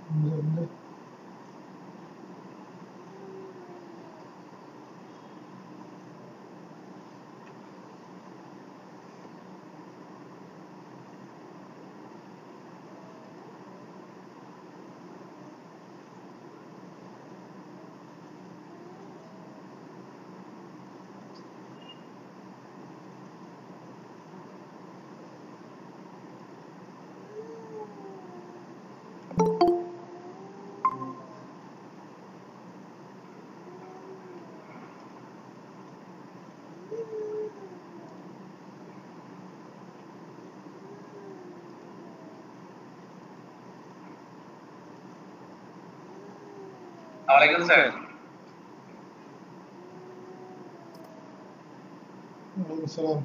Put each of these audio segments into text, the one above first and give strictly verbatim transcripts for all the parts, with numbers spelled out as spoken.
الحمد ওয়ালাইকুম sir. وعليكم السلام.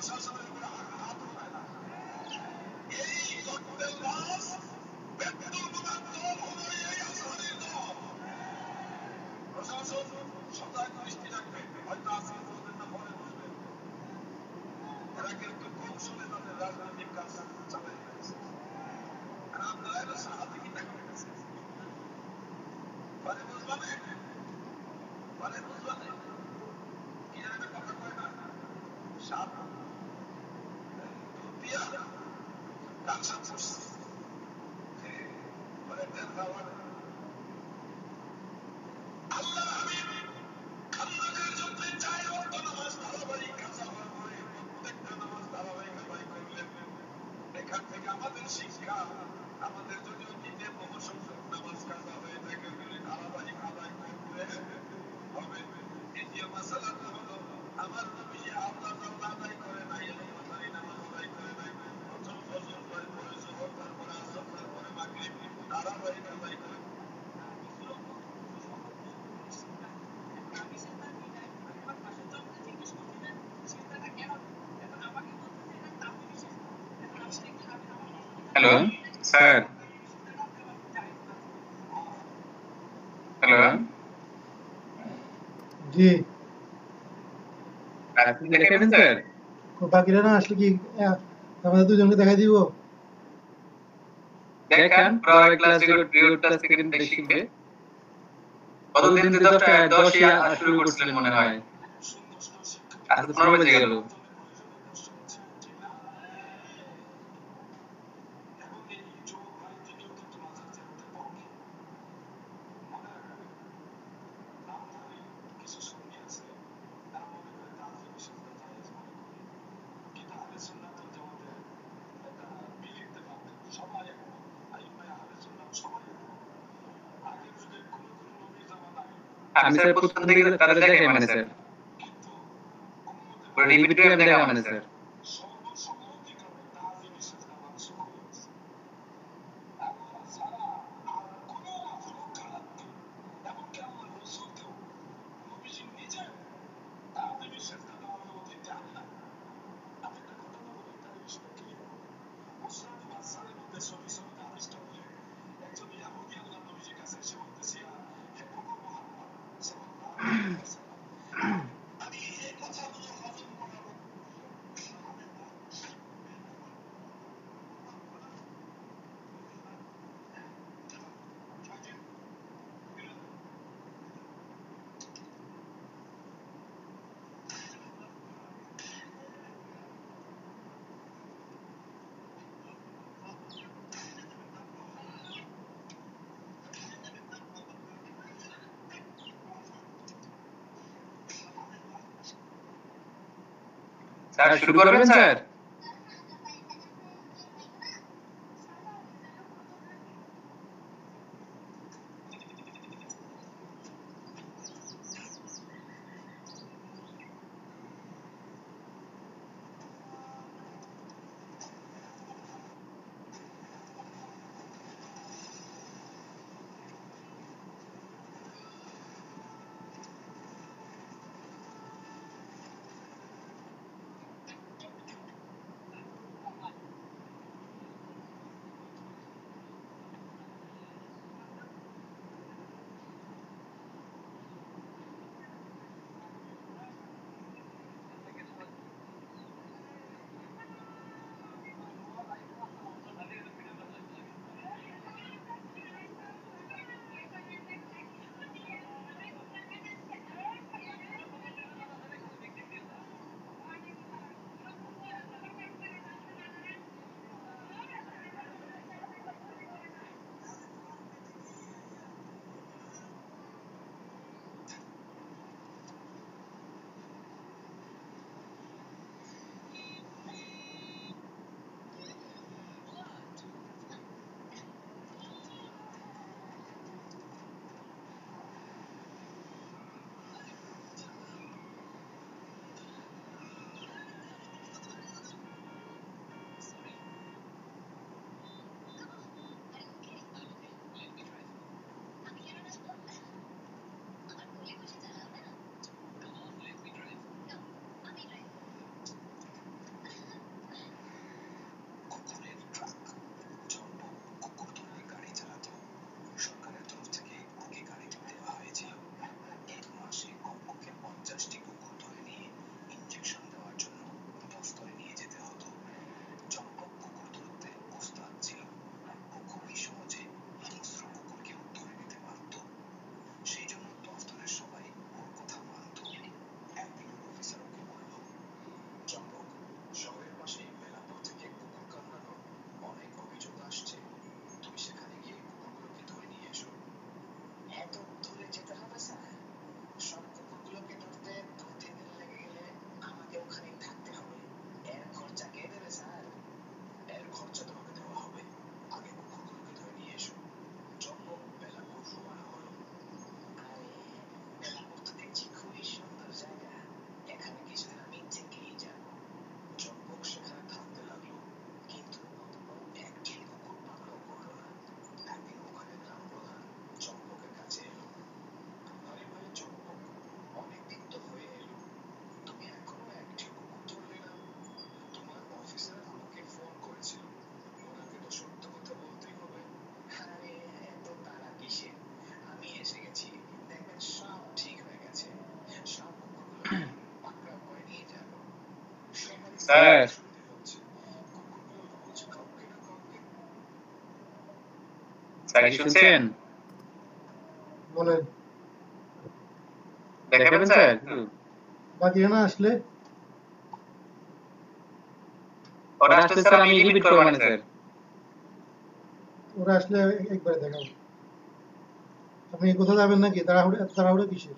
Hello sir, hello জি আপনি দেখাবেন স্যার? বাকিরা না আসলে কি আমাদের দুজনকে দেখাই দিব? দেখান প্রায় ক্লাস রেকর্ড পিরিয়ড ক্লাস থেকে কিন্তু শিখবে। কতদিন থেকে দশটা দশই শুরু করছিলেন মনে হয়, আজ তো পনেরো বেজে গেল। আমি স্যার প্রথম থেকে তাদের দেখাই মানে স্যার রিপিট করে দেখা মানে স্যার স্যার শুরু করবেন স্যার? স্যার স্যার কি শুনছেন? বলেন দেখাবেন স্যার? বাকিরা না আসলে ওরা আসলে স্যার আমি রিপিট করব না স্যার। ওরা আসলে একবারে দেখাবো। আপনি কোথাও যাবেন নাকি? তাড়াহুড়ো তাড়াহুড়ো কিসের?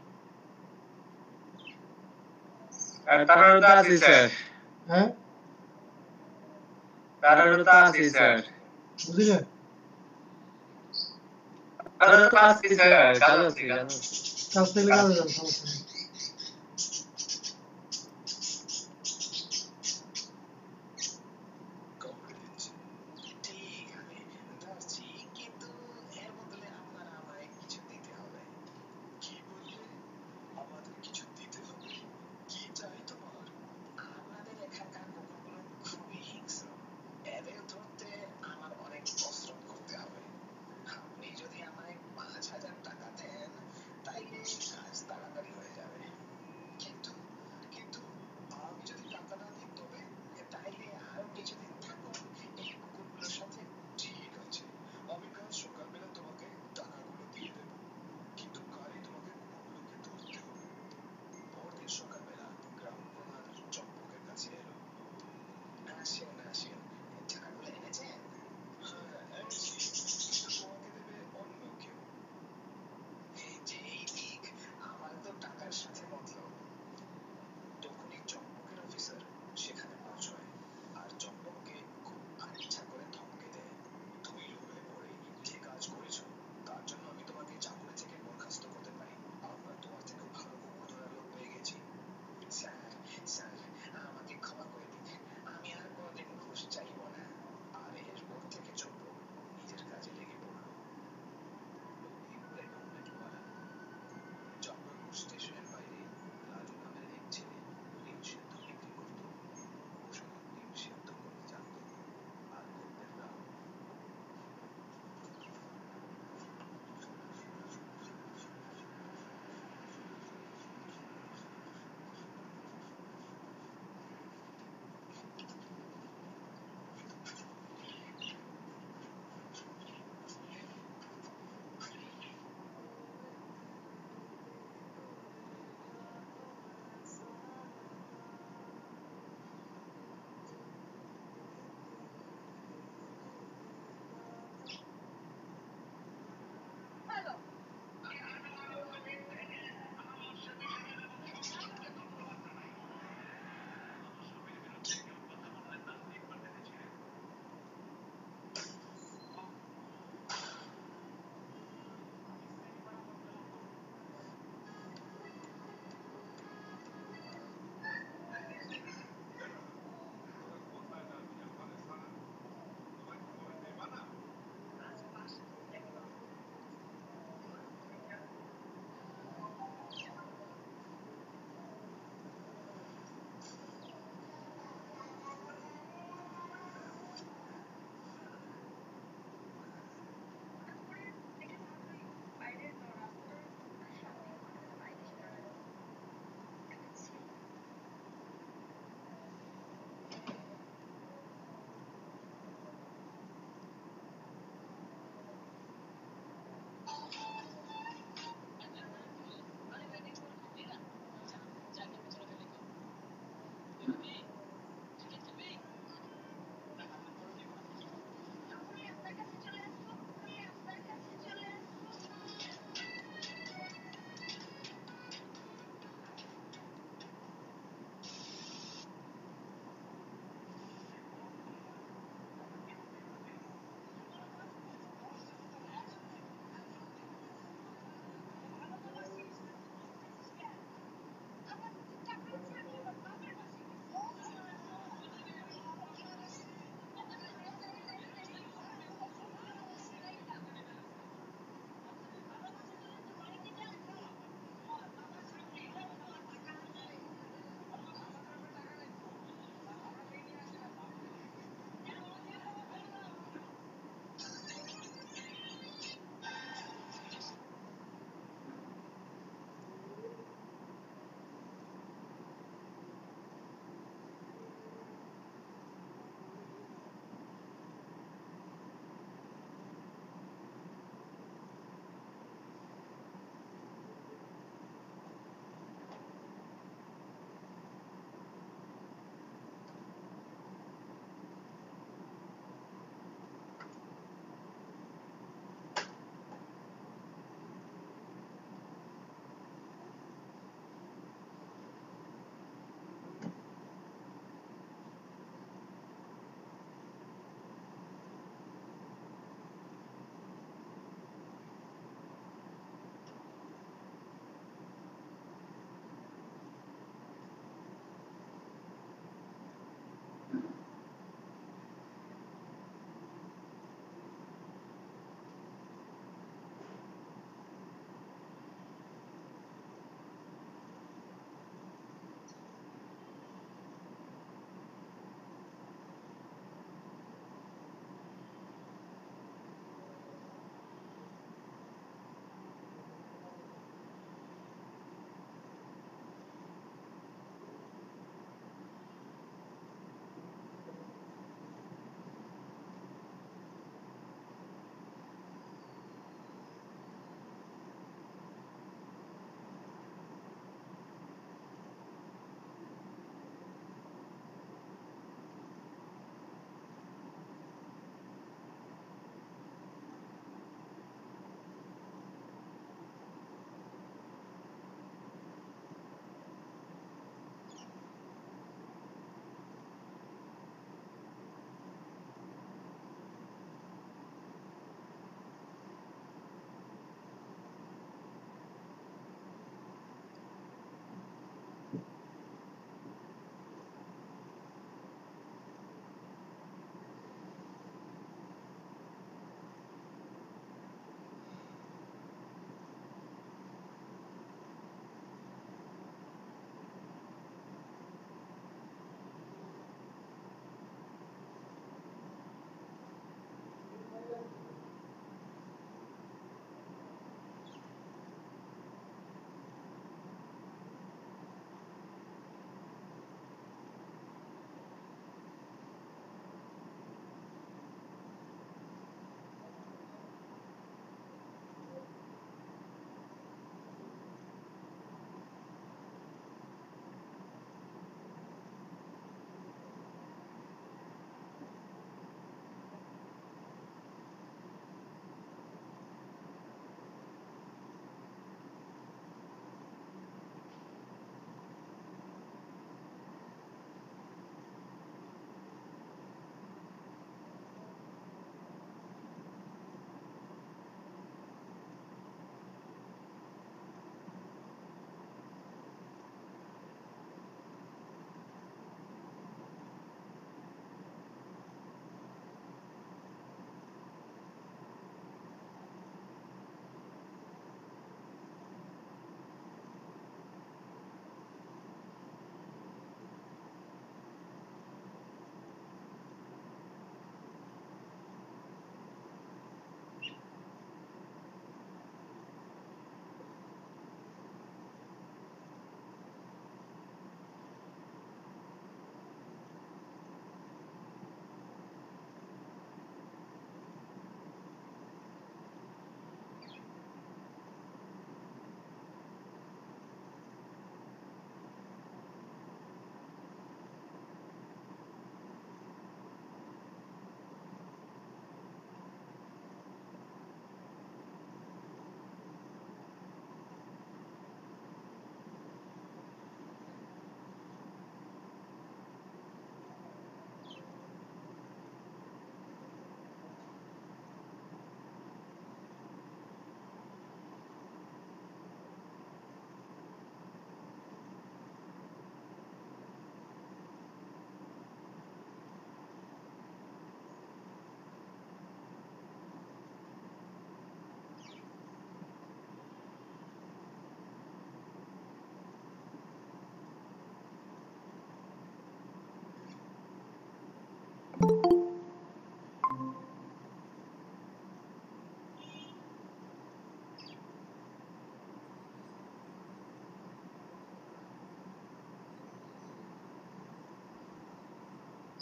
তাড়াহুড়ো তো আছি স্যার। হ্যাঁ তাড়াহুড়ো তো আছি স্যার। বুঝি না। তাড়াহুড়ো তো আছি স্যার। কাজ আছে কাজ আছে। কাজ থাকলে কাজে যান, সমস্যা নেই।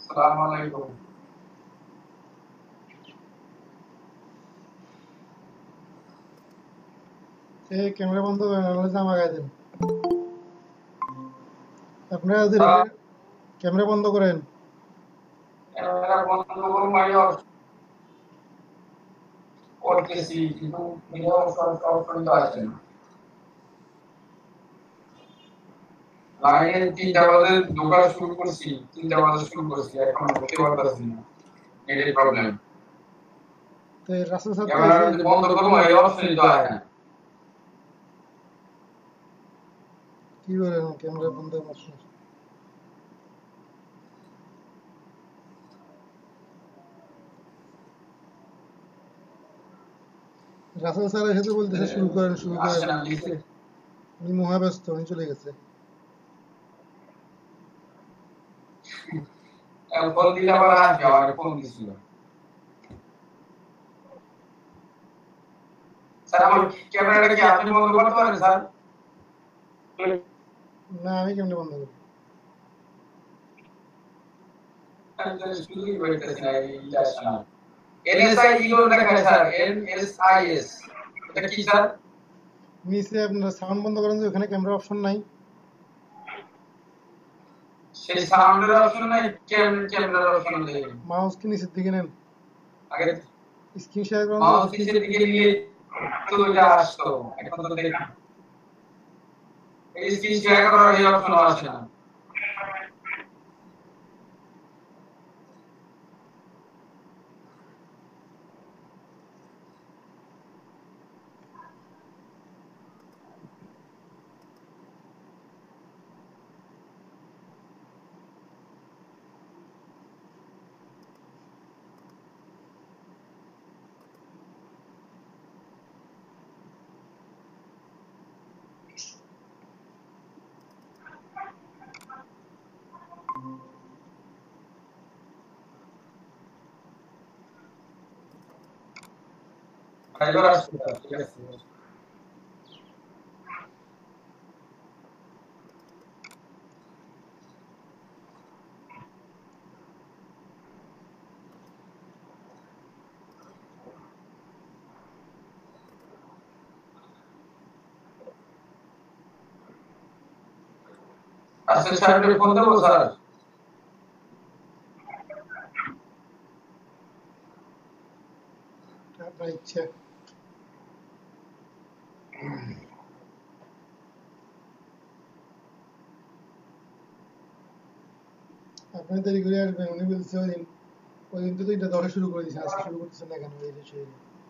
আসসালামু আলাইকুম। এই ক্যামেরা বন্ধ করেন, নাহলে জামা গায়ে দেন। আপনারা যদি স্যার, ক্যামেরা বন্ধ করেন। ক্যামেরা বন্ধ করুন ভাইয়া। করতেছি কিন্তু ভিডিও অপশন তো আসছে না। লাইনে তিনটা বাজে ঢোকা শুরু করছি, তিনটা বাজে শুরু করছি, এখন ঢুকতে পারতেছি না, নেটের প্রবলেম। তো রাসেল স্যার তো ক্যামেরা এসে যদি বন্ধ করবো এই অপশনই তো আসে না। কি করেন ক্যামেরা বন্ধ অপশন? রাসেল স্যার এসে তো বলতেছে শুরু করেন শুরু আসে করেন, না লিখে। উনি মহাব্যস্ত, উনি চলে গেছে। ফোন দিলে আবার আসবে, আমার ফোন দিছিল। স্যার আমার ক্যামেরাটা কি আপনি বন্ধ করতে পারেন স্যার? না, আমি কেমনে বন্ধ করি? আমি তো শুরুই করতেছি না, এইটা আসে না। এনএসআই ইগো দেখায় স্যার, এনএসআইএস এটা কি স্যার? নিচে আপনার সাউন্ড বন্ধ করেন যে ওখানে ক্যামেরা অপশন নাই, সেই সাউন্ডের অপশন নাই, ক্যামেরার অপশন নেই। মাউস কি নিচের দিকে নেন, আগে স্ক্রিন শেয়ার করেন, মাউস নিচের দিকে নিয়ে তো এটা আসতো, এখন তো দেখি এই স্ক্রিন শেয়ার করার এই অপশন আসে না। এবার আসছে স্যার, ঠিক আছে। আসলে স্যার ফোন দেবো স্যার? আপনার ইচ্ছা। আপনি দেরি করে আসবেন, উনি বলছে ওই দিন ওই দিন তো তিনটা দশে শুরু করে দিয়েছেন, আজকে শুরু করতেছেন না কেন? এই যে সেই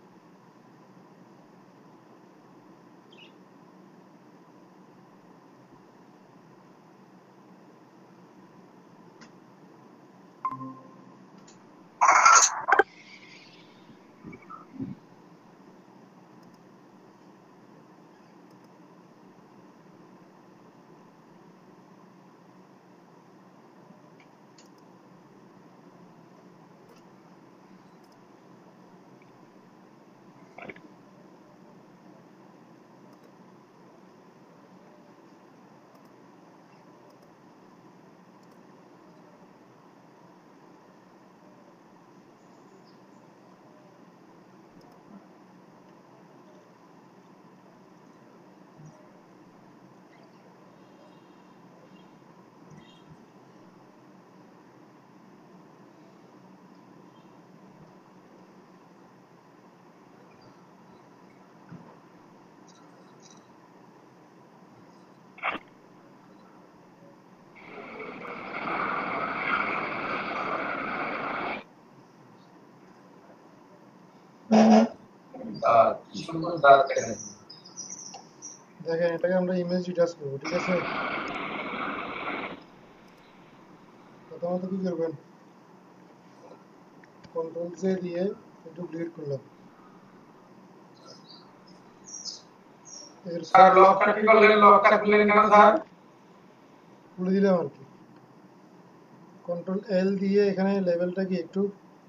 কি সুন্দর দাঁত দেখেন। দেখেন, এটাকে আমরা ইমেজ ডিটাচ করবো, ঠিক আছে? প্রথমত কি করবেন, কন্ট্রোল জে দিয়ে একটু ডিলিট করলাম, এর স্যার লকটা কি করলেন? লকটা খুললেন কেন স্যার? খুলে দিলাম আর কি। কন্ট্রোল এল দিয়ে এখানে লেভেলটা কি একটু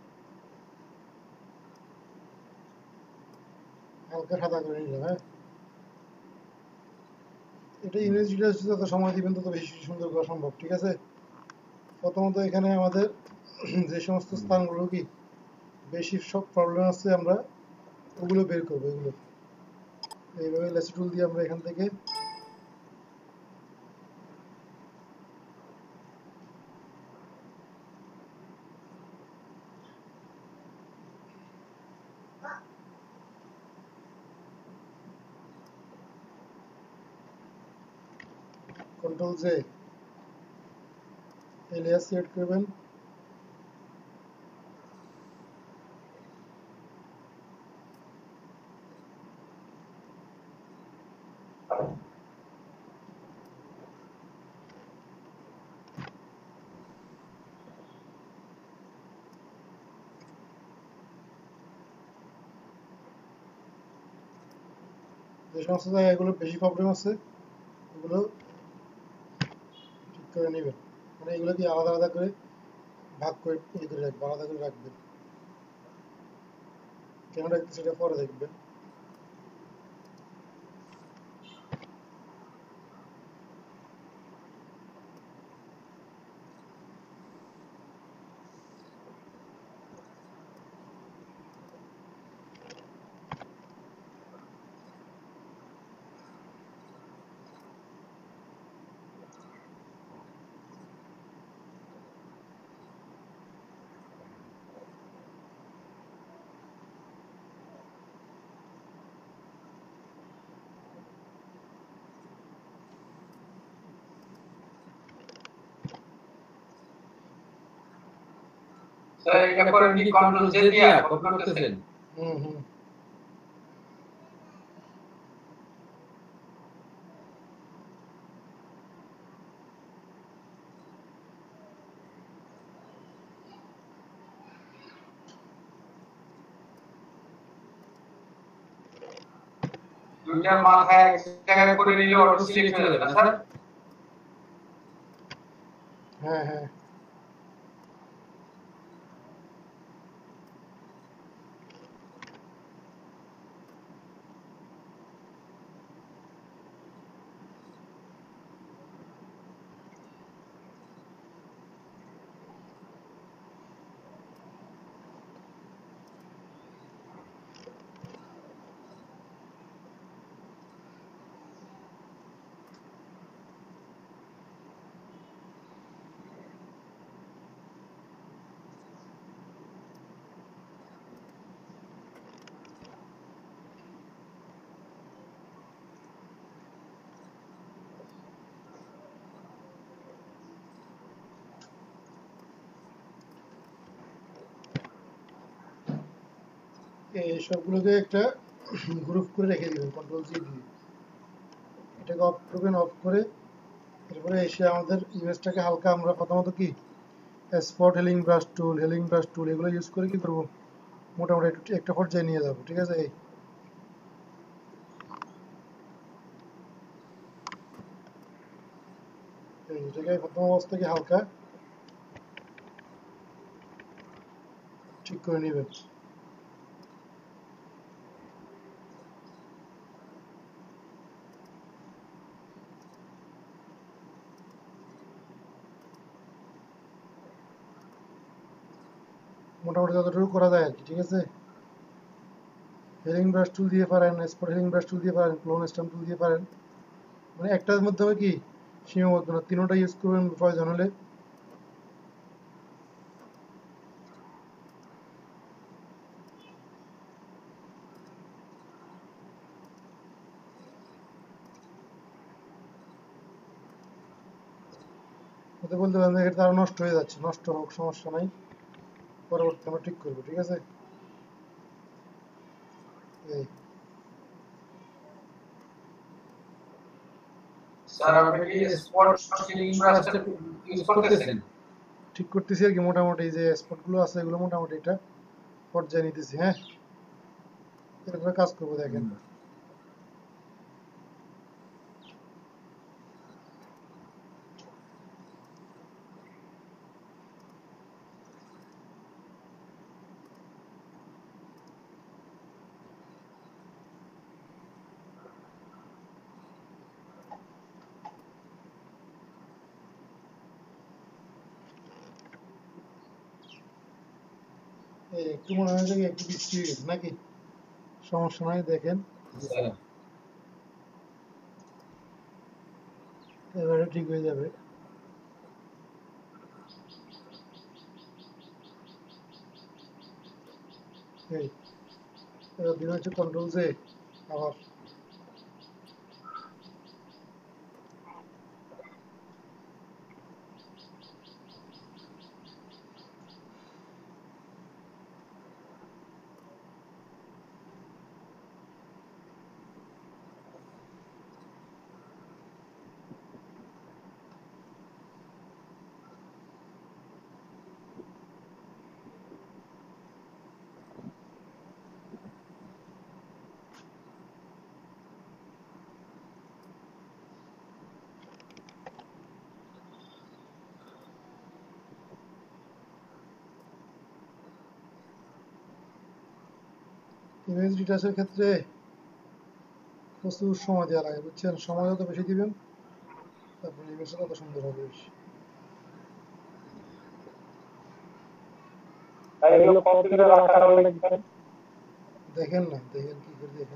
হালকা সাদা করে নিলাম। হ্যাঁ, এটা ইমেজ ডিটাচ যত সময় দিবেন তত বেশি সুন্দর করা সম্ভব, ঠিক আছে? প্রথমত এখানে আমাদের যে সমস্ত স্থানগুলো কি বেশি সব প্রবলেম আছে আমরা ওগুলো বের করবো। এগুলো এইভাবে লেসি টুল দিয়ে আমরা এখান থেকে কন্ট্রোল জে এই লেয়ার সিলেক্ট করবেন। যে সমস্ত জায়গায় এগুলো বেশি প্রবলেম আছে ওগুলো ঠিক করে নেবেন। মানে এগুলো কি আলাদা আলাদা করে ভাগ করে ইয়ে করে রাখবেন, আলাদা করে রাখবেন। কেন রাখতে সেটা পরে দেখবেন। স্যার এটা করেন কি কন্ট্রোল জে দিয়ে কপি করতেছেন? হুম হুম দুইটার মাথায় এক জায়গায় করে নিলে অটো সিলেক্ট হয়ে যাবে না স্যার? হ্যাঁ হ্যাঁ এই সবগুলোকে একটা গ্রুপ করে রেখে দিবেন কন্ট্রোল জি দিয়ে। এটাকে অফ করবেন, অফ করে এরপরে এসে আমাদের ইমেজটাকে হালকা আমরা প্রথমত কি spot healing brush tool, healing brush tool এগুলো ইউজ করে কি করবো মোটামুটি একটু একটা পর্যায়ে নিয়ে যাবো। ঠিক আছে, এই এই এটাকে প্রথম অবস্থাকে হালকা ঠিক করে নেবেন। মোটামুটি যতটুকু করা যায় আর কি। ঠিক আছে, হেলিং ব্রাশ টুল দিয়ে পারেন, স্পট হেলিং ব্রাশ টুল দিয়ে পারেন, ক্লোন স্ট্যাম্প টুল দিয়ে পারেন। মানে একটার মধ্যে কি সীমাবদ্ধ না, তিনোটা ইউজ করবেন প্রয়োজন হলে। ওতে বলতে পারেন এটা তারা নষ্ট হয়ে যাচ্ছে, নষ্ট হোক সমস্যা নাই, পরবর্তী আমরা ঠিক করবো। ঠিক আছে, এই স্যার আপনি কি স্পট সিলিং ব্রাশটা ইউজ করতেছেন? ঠিক করতেছি আর কি। মোটামুটি যে স্পটগুলো আছে এগুলো মোটামুটি এটা পর্যায়ে নিতেছি। হ্যাঁ, এরপরে কাজ করবো দেখেন। এই একটু মনে হয় যে একটু বৃষ্টি হয়ে গেছে নাকি? সমস্যা নাই, দেখেন এবারে ঠিক হয়ে যাবে। এই এবার দিন হচ্ছে কন্ট্রোল জে, আবার ইমেজ ডিটাচের ক্ষেত্রে প্রচুর সময় দেওয়া লাগে, বুঝছেন? সময় যত বেশি দিবেন তারপরে ইমেজটা তত সুন্দর হবে বেশি। দেখেন না, দেখেন কি করে দেখেন।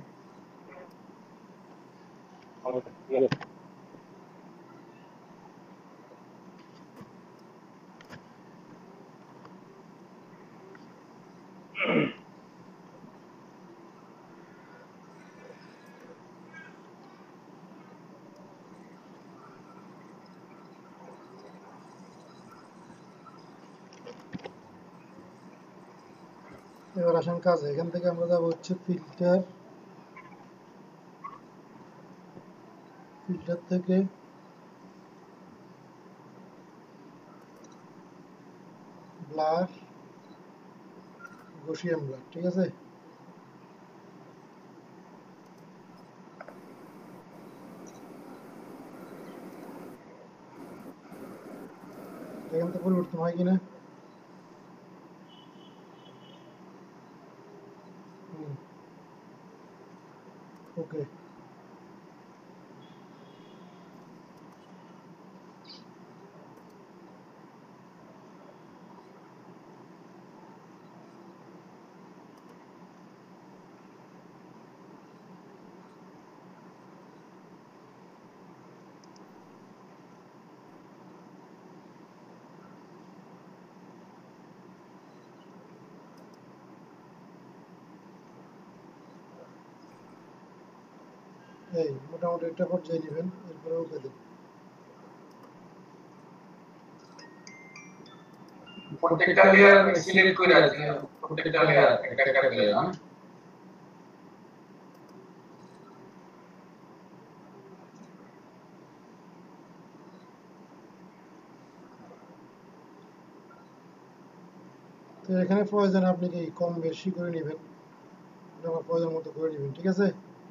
এবার আসেন কাজে। এখান থেকে আমরা যাবো হচ্ছে ফিল্টার, ফিল্টার থেকে ব্লার, গসিয়ান ব্লার, ঠিক আছে? এখান থেকে পরিবর্তন হয় কিনা? ওকে, এই মোটামুটি একটা পর্যায়ে নেবেন, এরপরে ওকে দেন। প্রত্যেকটা লেয়ার সিলেক্ট করে আছে, প্রত্যেকটা লেয়ার একটা একটা করে না। তো এখানে প্রয়োজন আপনি কি কম বেশি করে নেবেন, আপনার প্রয়োজন মতো করে নেবেন, ঠিক আছে?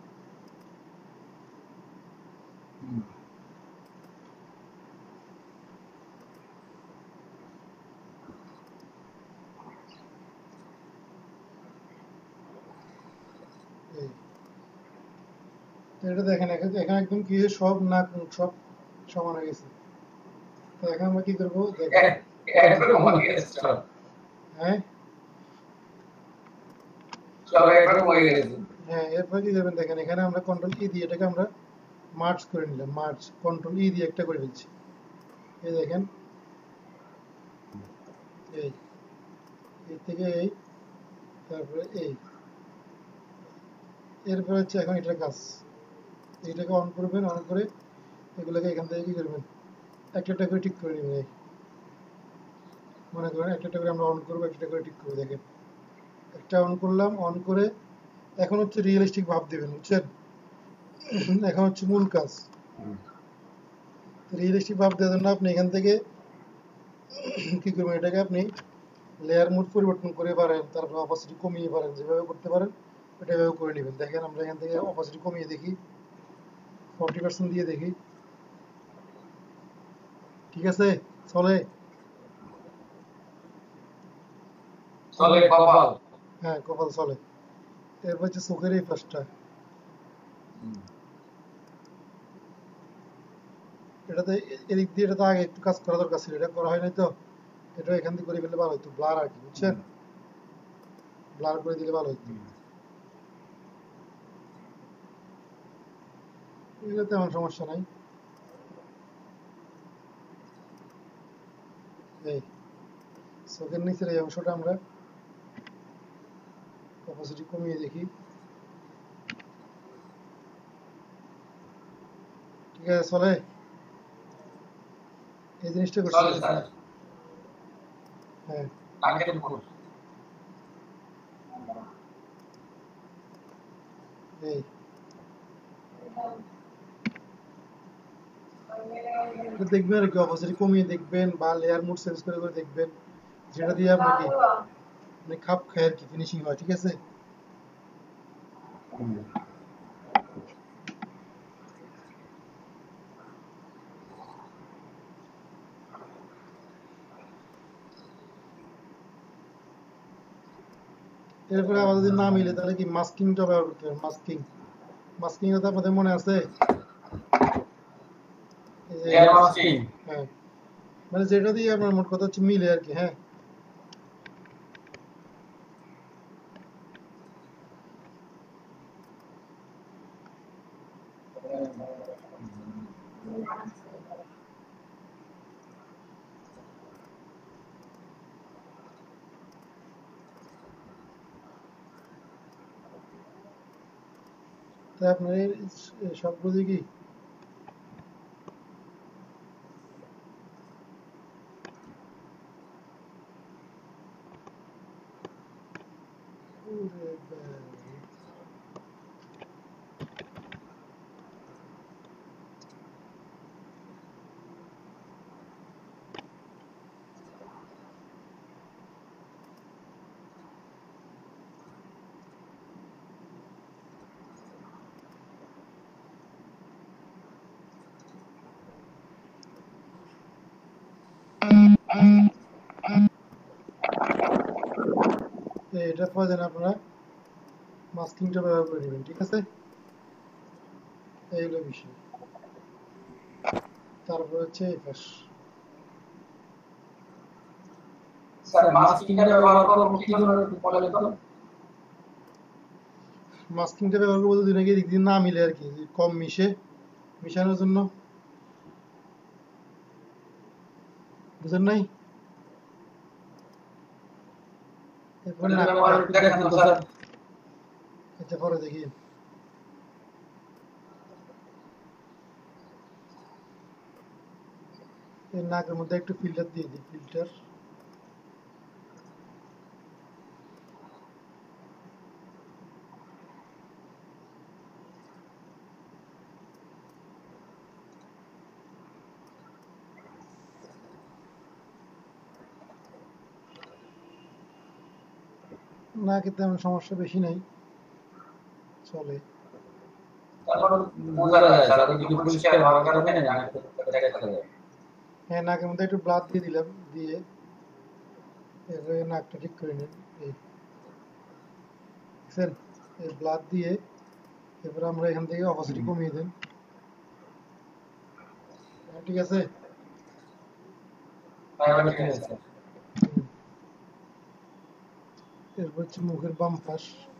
এই তো এটা দেখেন, এখানে এখানে একদম কি হয়েছে, সব নাক মুখ সব সমান হয়ে গেছে। তো এখন আমরা কি করবো দেখেন। একদম হয়ে গেছে সব। হ্যাঁ সব একদম হয়ে গেছে। হ্যাঁ, এরপর কি করবেন দেখেন, এখানে আমরা কন্ট্রোল ই দিয়ে এটাকে আমরা মার্জ করে নিলাম, মার্জ কন্ট্রোল ই দিয়ে একটা করে ফেলছি। এই দেখেন, এই এই থেকে এই, তারপরে এই, এরপরে হচ্ছে এখন এটার কাজ। এইটাকে অন করবেন, অন করে এগুলোকে এখান থেকে কি করবেন, একটা একটা করে ঠিক করে নেবেন। এই মনে করেন একটা একটা করে আমরা অন করবো, একটা করে ঠিক করে দেখেন, একটা অন করলাম, অন করে এখন হচ্ছে রিয়েলিস্টিক ভাব দিবেন, বুঝছেন? এখন হচ্ছে মূল কাজ। রিয়েলিস্টিক ভাব দেওয়ার জন্য আপনি এখান থেকে কি করবেন, এটাকে আপনি লেয়ার মোড পরিবর্তন করে পারেন, তারপর অপাসিটি কমিয়ে পারেন, যেভাবে করতে পারেন ওইটাভাবে করে নেবেন। দেখেন আমরা এখান থেকে অপাসিটি কমিয়ে দেখি, ফর্টি পার্সেন্ট দিয়ে দেখি, ঠিক আছে? চলে? চলে কপাল। হ্যাঁ, কপাল চলে। এরপর হচ্ছে চোখের এই পাশটা, এটাতে এদিক দিয়ে এটা তো আগে একটু কাজ করা দরকার ছিল, এটা করা হয় নাই তো, এটা এখান থেকে করে ফেললে ভালো হতো, ব্লার আর কি, বুঝছেন? ব্লার করে দিলে ভালো হতো। এগুলো তেমন সমস্যা নাই। এই চোখের নিচের এই অংশটা আমরা অপোজিটি কমিয়ে দেখি। ঠিক আছে চলে, এই জিনিসটা করছি। চলে স্যার। হ্যাঁ নাকের উপর এই এটা দেখবেন আর কি, অপোজিটি কমিয়ে দেখবেন বা লেয়ার মোড চেঞ্জ করে করে দেখবেন, যেটা দিয়ে আপনাকে মানে খাপ খায় আর কি ফিনিশিং হয়। ঠিক আছে, এরপরে আবার যদি না মিলে তাহলে কি মাস্কিংটা ব্যবহার করতে হবে। মাস্কিং মাস্কিং কথা আপনাদের মনে আছে? এই যে লেয়ার মাস্কিং। হ্যাঁ, মানে যেটা দিয়ে আপনার মোট কথা হচ্ছে মিলে আর কি। হ্যাঁ তাই আপনার এই এই সবগুলো কি ওরে বাবা। তো এটা প্রয়োজন আপনারা মাস্কিংটা ব্যবহার করে নেবেন। ঠিক আছে, এই হলো বিষয়। তারপর হচ্ছে এই পাশ স্যার মাস্কিংটা ব্যবহার করব কি জন্য বলেন তো? মাস্কিংটা ব্যবহার করবো দুদিন আগে দিক দিন না মিলে আর কি, কম মিশে মিশানোর জন্য। বুঝেন নাই? এরপরে নাক ব্যবহার দেখেন তো স্যার। এটা পরে দেখি। এই নাকের মধ্যে একটু ফিল্টার দিয়ে দিই, ফিল্টার। নাকে তেমন সমস্যা বেশি নাই, চলে। তারপর বোঝা যায় স্যার, যদি পরিষ্কার হওয়ার কারণে নাকটা দেখা যায়। হ্যাঁ নাকের মধ্যে একটু ব্লাড দিয়ে দিলাম, দিয়ে এরপরে নাকটা ঠিক করে নিন। এই দেখছেন, এই ব্লাড দিয়ে এরপরে আমরা এখান থেকে অপাসিটি কমিয়ে দেন। হ্যাঁ, ঠিক আছে। তাহলে ঠিক আছে স্যার। এরপর হচ্ছে মুখের বাম পাশ।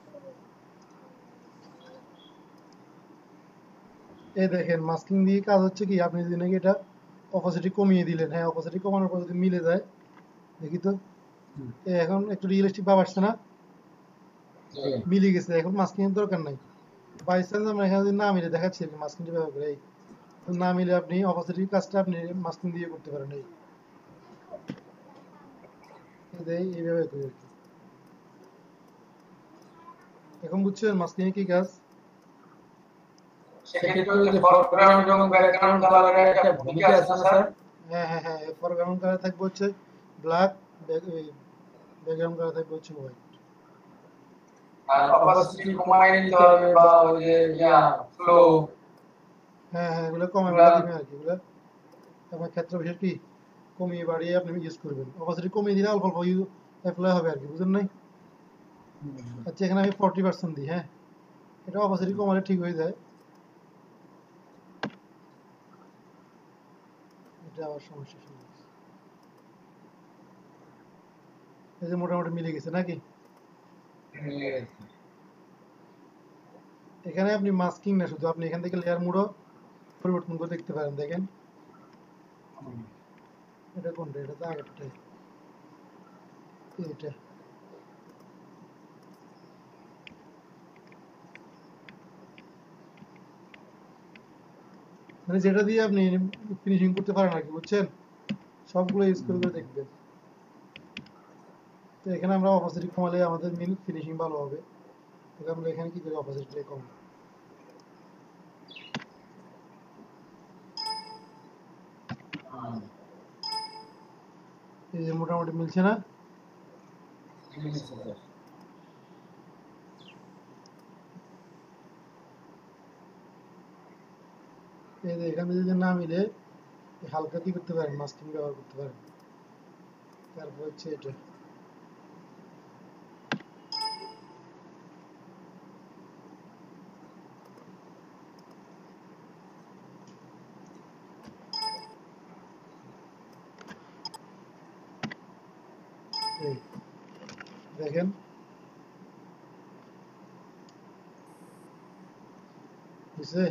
এই দেখেন মাস্কিং দিয়ে কাজ হচ্ছে কি, আপনি যদি নাকি এটা অপাসিটি কমিয়ে দিলেন, হ্যাঁ অপাসিটি কমানোর পর যদি মিলে যায়, দেখি তো এই এখন একটু রিয়েলিস্টিক ভাব আসছে না? মিলে গেছে, এখন মাস্কিং এর দরকার নাই। বাই চান্স আমরা এখানে যদি না মিলে দেখাচ্ছি আর কি মাস্কিংটা ব্যবহার করে, এই তো না মিলে আপনি অপাসিটির কাজটা আপনি মাস্কিং দিয়ে করতে পারেন। এই এই এইভাবে করি আর কি। এখন বুঝছেন মাস্কিং এর কি কাজ? সেক্ষেত্রে ওই যে ফরগ্রাউন্ড এবং ব্যাকগ্রাউন্ড কালারের একটা ভূমিকা আছে না স্যার? হ্যাঁ হ্যাঁ হ্যাঁ, ফরগ্রাউন্ড কালার থাকবে হচ্ছে ব্ল্যাক, ব্যাকগ্রাউন্ড কালার থাকবে হচ্ছে হোয়াইট। আর অপাসিটি কমায় নিতে হবে বা ওই যে ইয়া ফ্লো। হ্যাঁ হ্যাঁ, এগুলো কমে বাড়িয়ে দিবেন আর কি। এগুলো আপনার ক্ষেত্র বিশেষ কি কমিয়ে বাড়িয়ে আপনি ইউজ করবেন। অপাসিটি কমিয়ে দিলে অল্প অল্প অ্যাপ্লাই হবে আর কি, বুঝলেন নাই? আচ্ছা এখানে আমি ফর্টি পার্সেন্ট দিই। হ্যাঁ, এটা অপাসিটি কমালে ঠিক হয়ে যায়। এটা আবার সমস্যা শুরু হয়েছে। এই যে মোটামুটি মিলে গেছে নাকি? এখানে আপনি মাস্কিং না, শুধু আপনি এখান থেকে লেয়ার মোডও পরিবর্তন করে দেখতে পারেন। দেখেন এটা কোনটা, এটা তো আগেরটাই, এটা মানে যেটা দিয়ে আপনি ফিনিশিং করতে পারেন আর কি, বুঝছেন? সবগুলো ইউজ করে করে দেখবেন। তো এখানে আমরা অপাসিটি কমালে আমাদের মিন ফিনিশিং ভালো হবে। তো আমরা এখানে কি করি, অপাসিটি কম, এই যে মোটামুটি মিলছে না? এই যে এখানে যদি না মিলে হালকা কি করতে পারেন, মাস্কিং ব্যবহার করতে পারেন। তারপর হচ্ছে এটা, এই দেখেন বুঝছে?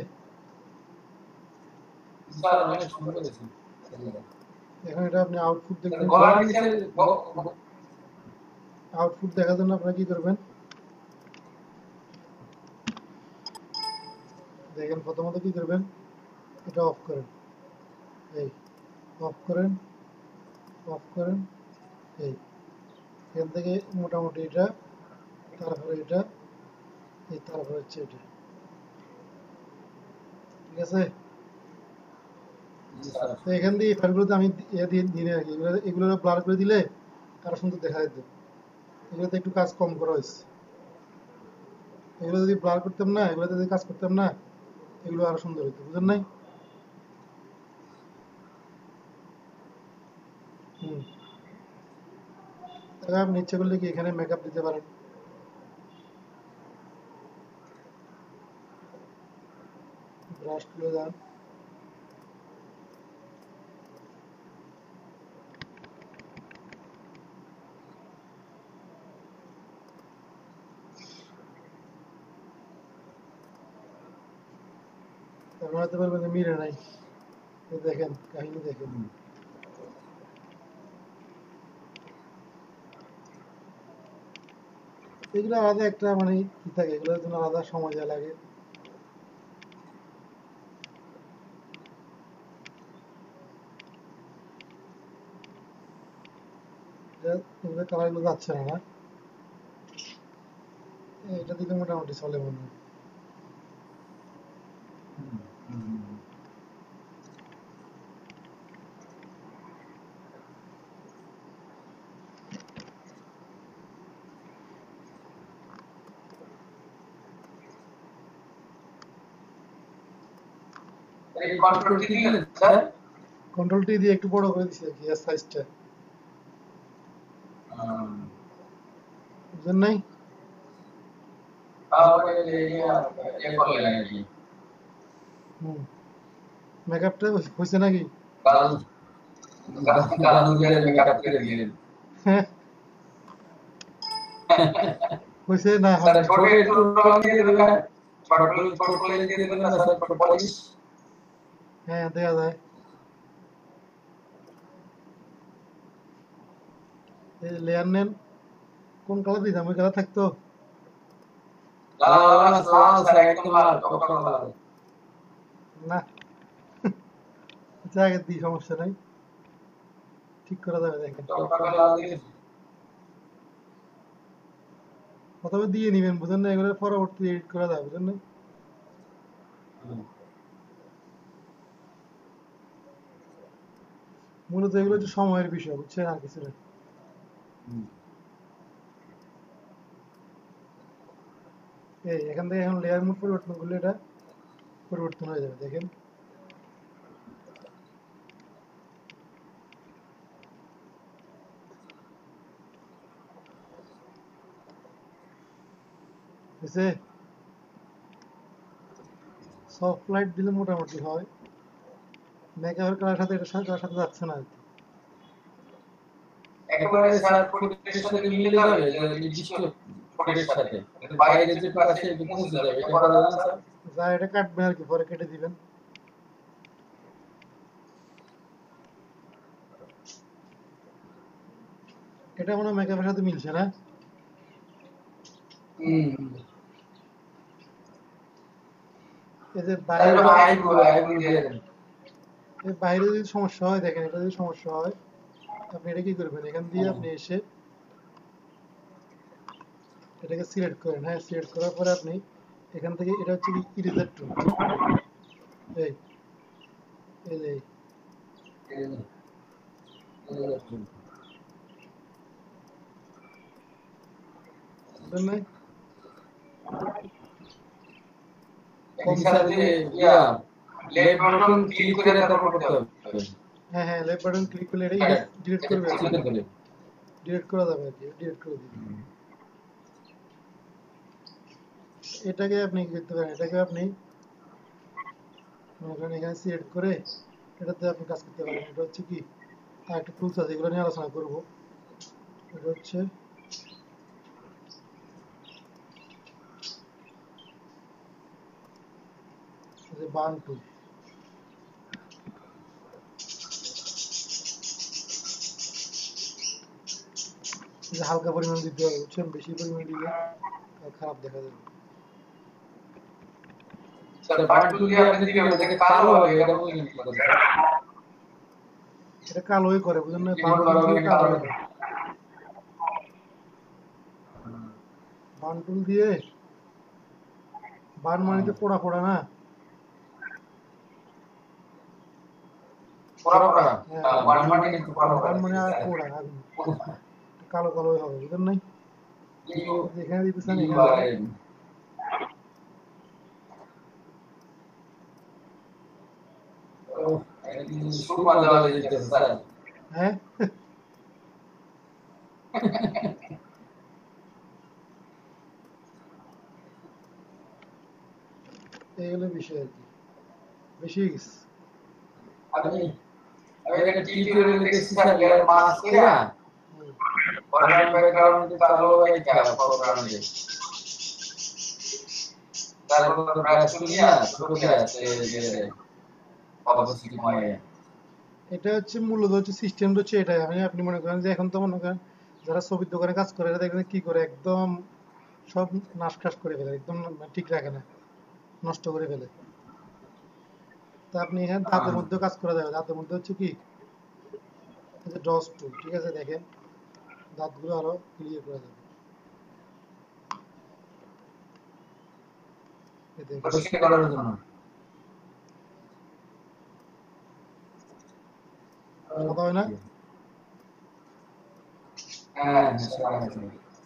এখন এটা আপনি আউটপুট দেখবেন, আউটপুট দেখার জন্য আপনারা কি করবেন, দেখেন প্রথমত কি করবেন, এটা অফ করেন, এই অফ করেন, অফ করেন, এই এখান থেকে মোটামুটি এটা, তারপরে এটা, এই তারপরে হচ্ছে এটা, ঠিক আছে? তো এখান দিয়ে এই ফাইলগুলোতে আমি ইয়ে দিয়ে দিনে আর কি, এগুলো এগুলো ব্লার করে দিলে আরো সুন্দর দেখা যেত। এগুলোতে একটু কাজ কম করা হয়েছে, এগুলো যদি ব্লার করতাম না, এগুলোতে যদি কাজ করতাম না, এগুলো আরো সুন্দর হতো, বুঝলেন নাই? হুম, তাহলে আপনি ইচ্ছে করলে কি এখানে মেকআপ দিতে পারেন, ব্রাশ তুলে দেন, তারপর হতে পারবেন যে মিরে নাই, এই দেখেন কাহিনী দেখেন। এগুলো আলাদা একটা মানে কি থাকে, এগুলোর জন্য আলাদা সময় দেওয়া লাগে। এগুলো কালারগুলো যাচ্ছে না, না এটা দিলে মোটামুটি চলে মনে হয়। কন্ট্রোল টি দিলেন স্যার, কন্ট্রোল টি দিয়ে একটু বড় করে দিছি আর কি, এর সাইজটা, বুঝলেন নাই? হুম, মেকআপটা হয়েছে নাকি? হয়েছে না? হ্যাঁ দেখা যায়, এই লেয়ার নেন, কোন কালার দিতাম, ওই কালার থাকতো না। আচ্ছা আগে দিই, সমস্যা নাই, ঠিক করা যাবে। দেখেন প্রথমে দিয়ে নিবেন, বুঝেন না? এগুলো পরবর্তী এডিট করা যাবে, বুঝেন না? মূলত এগুলো হচ্ছে সময়ের বিষয়, বুঝছেন, আর কিছু না। এই এখান থেকে এখন লেয়ার মোড পরিবর্তন করলে এটা পরিবর্তন হয়ে যাবে, দেখেন। বুঝছে? সফট লাইট দিলে মোটামুটি হয়, মেকআপের কালার সাথে এটা সাথে সাথে যাচ্ছে না। একেবারে স্যার ফুটেজের সাথে মিলে যাবে যে নির্দিষ্ট ফটের সাথে কিন্তু বাইরে যে পাশে এটা পৌঁছে যাবে এটা করা যায় না স্যার? যা এটা কাটবেন আর কি, পরে কেটে দিবেন। এটা মনে হয় মেকআপের সাথে মিলছে না? হুম এই যে বাইরে আইব্রো আইব্রো দিয়ে দেন। এই বাইরে যদি সমস্যা হয়, দেখেন এটা যদি সমস্যা হয় আপনি এটা কি করবেন, এখান দিয়ে আপনি এসে এটাকে সিলেক্ট করেন। হ্যাঁ, সিলেক্ট করার পরে আপনি এখান থেকে, এটা হচ্ছে কি ইরেজার টুল, এই এই যে বুঝলেন নাই? কম সাথে ইয়া লেফট বাটন ক্লিক করে তারপর করতে হবে। হ্যাঁ হ্যাঁ, লেফট বাটন ক্লিক করলে এটা ডিলিট করবে, ডিলিট করা যাবে আর কি, ডিলিট করে দিবেন। এটাকে আপনি কি করতে পারেন, এটাকে আপনি মনে করেন এখানে সিলেক্ট করে এটাতে আপনি কাজ করতে পারেন। এটা হচ্ছে কি, আর একটা টুলস আছে, এগুলো নিয়ে আলোচনা করবো। এটা হচ্ছে বার্ন টুল। হালকা পরিমাণ দিতে হবে, বুঝছেন? বেশি পরিমাণ দিলে খারাপ দেখা যাবে। স্যার বার্ন টুল দিয়ে আপনি দিবেন ওটাকে কালো হবে, এটা বুঝলেন কি করে? এটা কালোই করে, বুঝলেন না? বার্ন টুল দিয়ে কালো হবে। বার্ন টুল দিয়ে, বার্ন মানে তো পোড়া পোড়া না, পোড়া পোড়া বার্ন মানে কিন্তু পোড়া বার্ন মানে আর পোড়া, আগুন কালো কালোই হবে, বুঝলেন নাই? যেখানে দিতেছেন এখানে হ্যাঁ এইগুলো বিষয় আর কি, বেশি হয়ে গেছে। আমি আমি একটা টিউটোরিয়াল দেখছি স্যার, এর মাস কইরা ফরগ্রাউন্ড ব্যাকগ্রাউন্ডে চালু হয়ে গেছে ফরগ্রাউন্ডে। তারপর ব্রাশ নিয়ে ছোট করে আছে যে অবস্থিত হয়। এটা হচ্ছে মূলত হচ্ছে সিস্টেমটা হচ্ছে এটাই। আমি আপনি মনে করেন যে এখন তো মনে করেন যারা ছবির দোকানে কাজ করে এরা দেখবেন কি করে, একদম সব নাশ খাস করে ফেলে, একদম ঠিক রাখে না, নষ্ট করে ফেলে। তা আপনি এখানে দাঁতের মধ্যে কাজ করা যাবে। দাঁতের মধ্যে হচ্ছে কি ডস টুল, ঠিক আছে? দেখেন দাঁতগুলো আরো ক্লিয়ার করা যাবে। পরিষ্কার করার জন্য সাদা হয় না? হ্যাঁ সাদা আছে।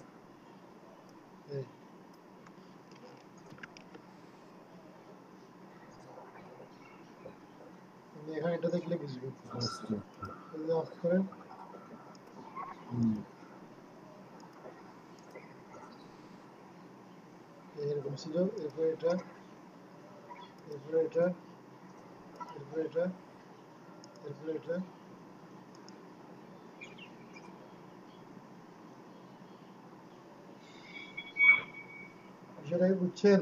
এখানে এটা দেখলে বুঝবেন। যদি অফ করেন, এরকম ছিল, এরপরে এটা, এরপরে এটা, এরপরে এটা, এরপরে এটা। বিষয়টাকে বুঝছেন?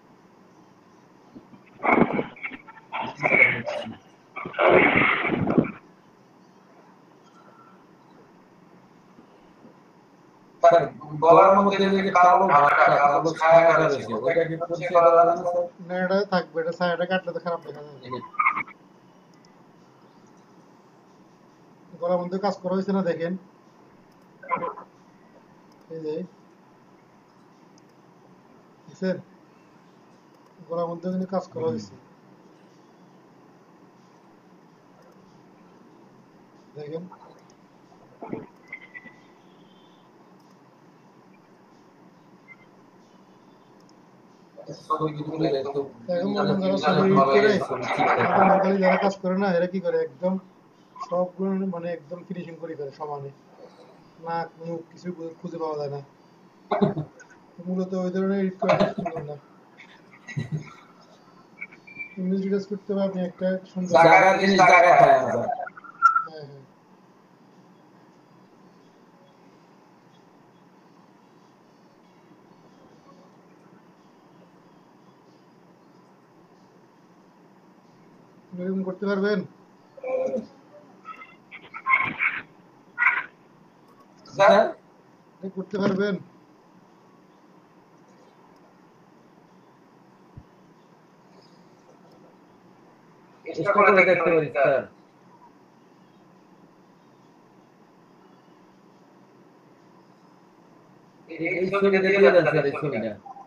গলার মধ্যে যে কালো ভাবটা, কালো ছায়াটা রয়েছে ওইটা কি পরিষ্কার করা যাবে না? না, এটা থাকবে, এটা ছায়াটা কাটলে তো খারাপ দেখা যাবে। গলার মধ্যে কাজ করা হয়েছে না, দেখেন এই যে দেখছেন, গলার মধ্যে কিন্তু কাজ করা হয়েছে, দেখেন। যারা কাজ করে না এরা কি করে, একদম সবগুলো মানে একদম ফিনিশিং করে ফেলে সমানে, নাক মুখ কিছু খুঁজে পাওয়া যায় না। মূলত ওই ধরনের এডিট করা সুন্দর না। ইমেজ রিডাস করতে হবে আপনি একটা সুন্দর জায়গা জিনিস জায়গা থাকে না। হ্যাঁ হ্যাঁ, এরকম করতে পারবেন? স্যার এটা করতে পারবেন? চেষ্টা করে দেখতে পারি স্যার। এই ছবিটা দিয়ে দেন স্যার, এই ছবিটা।